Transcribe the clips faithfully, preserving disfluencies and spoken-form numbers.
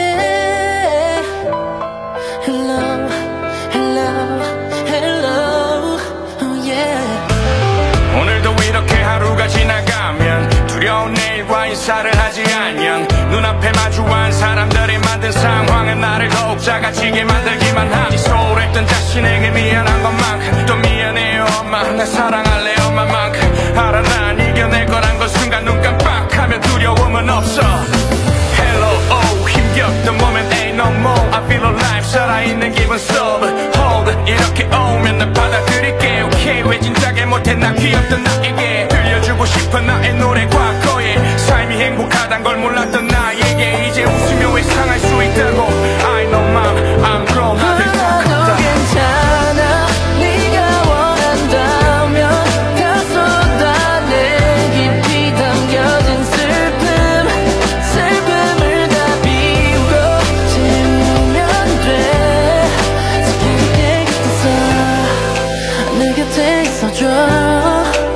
yeah. Hello, hello, hello, oh yeah. 오늘도 이렇게 하루가 지나가면 두려운 내일과 인사를 하지 않냐. 눈앞에 마주한 사람들이 만든 상황은 나를 더욱 작아지게 만들기만 하니 소홀했던 자신에게 미안한 것만큼 또 미안해요 엄마. 날 사랑할래 엄마만큼 알아. 난 이겨낼 거란 걸 순간 눈 깜빡하면 두려움은 없어. Hello, oh, 힘겹던 몸엔 ain't no more. I feel alive, 살아있는 기분 sober. Hold, 이렇게 오면 난 받아들일게. Okay, 왜 진작에 못해 나 귀엽던 나에게 들려주고 싶은 나의 노래 과거에 삶이 행복하단 걸 몰랐던 나에게 이제 웃으며 회상할 수 있다고. I know mom, I'm grown. 다들 다 컸다. 괜찮아, 네가 원한다면 다 쏟아내. 깊이 담겨진 슬픔, 슬픔을 다 비우고 채우면 돼. So 내 곁에서, 내 곁에 있어줘.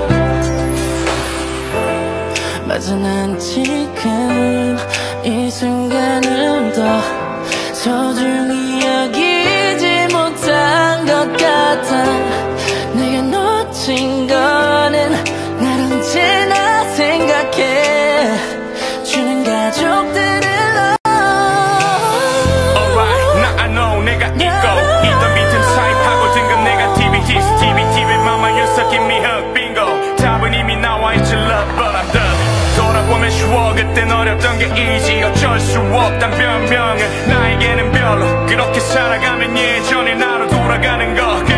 맞아, 난 지금 이 순간을 더 소중히 여기지 못한 것 같아. 내가 놓친 거는 날 언제나 생각해 주는 가족들을 Alright, now I know 내가 있고 있던 비틈 사이 파고든 건 네가티비 씨씨티비 맘만 섞인 미흡 빙고. 답은 이미 나와 있지 love but I'm done. 돌아보면 쉬워 그땐 어렵던 게 easy. 어쩔 수 없단 변명은 나에게는 별로. 그렇게 살아가면 예전의 나로 돌아가는 거.